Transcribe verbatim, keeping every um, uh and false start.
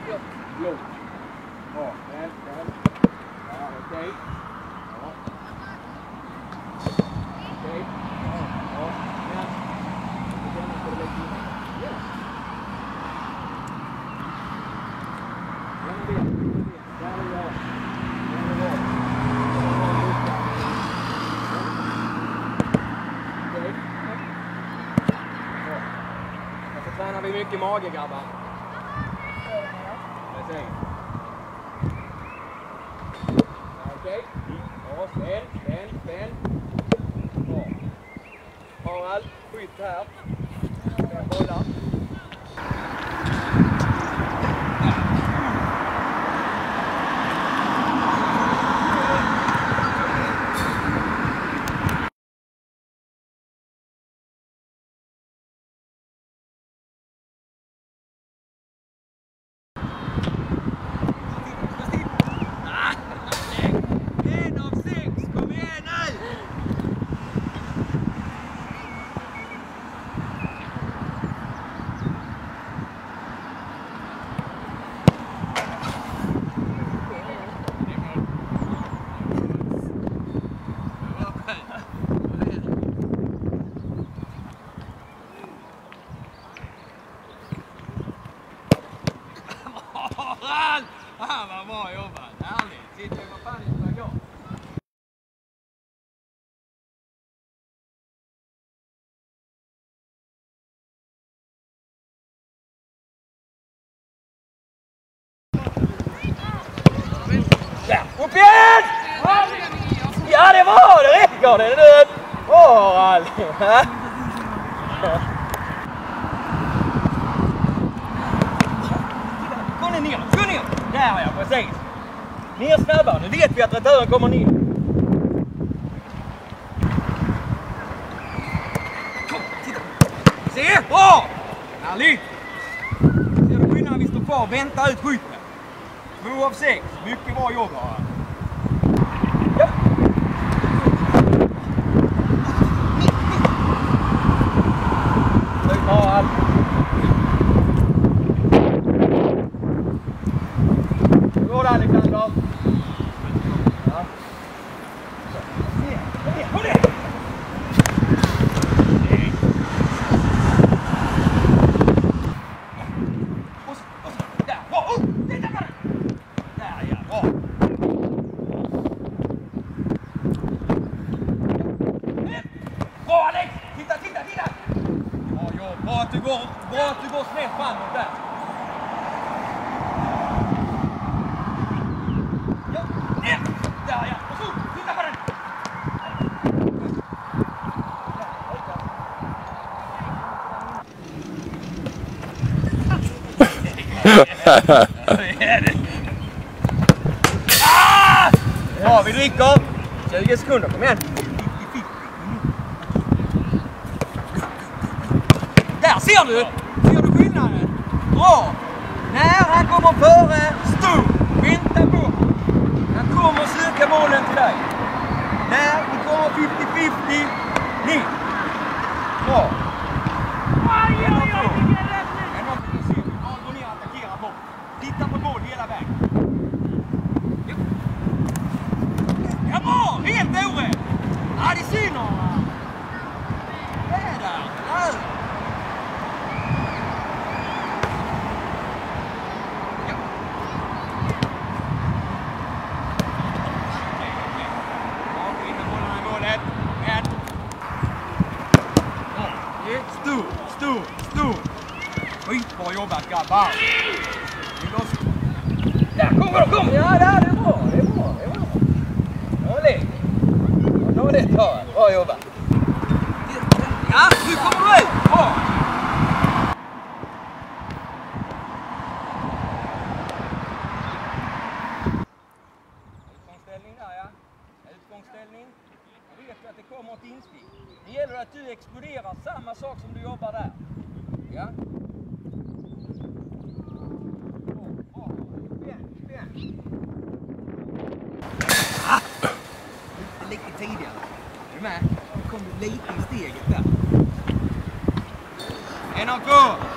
Blå. Ja, väl, väl. Ja, okej. Ja. Okej. Ja, men. Det känns på det lite innan. Ja. Den är det. Där är jag. Den är bra. Okej. Ja. Och så tränar vi mycket mage, grabbar. Precis. Okej. Ja, spänn, spänn, spänn. Bra. Harald, skytt här. Fem bollar. Ah, vad bra jobbat. Härligt. Sitter vi på fan i bagage. Ja, upp igen! Ja, det var det. Räcker det nu? Åh, Harald. Gå ner, ner, gå ner. Där ja, precis. Ner snabbare, nu vet vi att returen kommer ner. Kom, titta. Se, bra! Härligt! Ser du skillnaden vi står kvar? Vänta ut skytten. Två av sex, mycket bra jobb här. Ja. Nu tar allt. Går det, Alexander? Ja. Kom ner! Där, bra! Oh, titta på den! Där, ja, bra! Bra, Alex! Titta, titta, titta! Bra jobb, bra att du går, bra att du går snett framåt där. Ah! Ja, vi dricker. tjugo sekunder, kom igen. Där ser du. Ser du skillnaden? Bra. När han kommer före, stå. Vänta på. Han kommer att söka bollen till dig. När vi kommer femtio femtio. Ner. Bra. Aj, aj, aj. Titta på mål hela vägen. Ja, ja bra! Helt orätt! Ja, det är synd om va? Det är där! Där! Ja. Ja, vi hinner bollarna i målet. Men. Ja, stor, stor, stor. Skitbra jobbat, grabbar! Där, kom, kom, kom! Ja, där, det är bra, det är bra, det är bra. Ja, lägg. Ja, då är det tar. Bra jobbat. Ja, nu kommer du ut! Bra! Utgångsställning där, ja. Utgångsställning. Jag vet ju att det kommer ett instick. Det gäller att du exploderar samma sak som du jobbar där. Ja. Ah! Lite tidigare. Är du med? Nu kom du lite i steget där. En och två.